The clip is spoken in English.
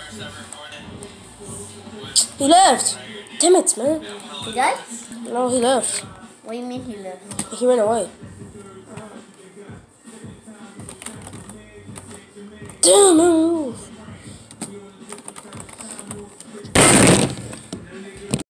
He left. Damn it, man. He died? No, he left. What do you mean he left? He ran away. Damn it.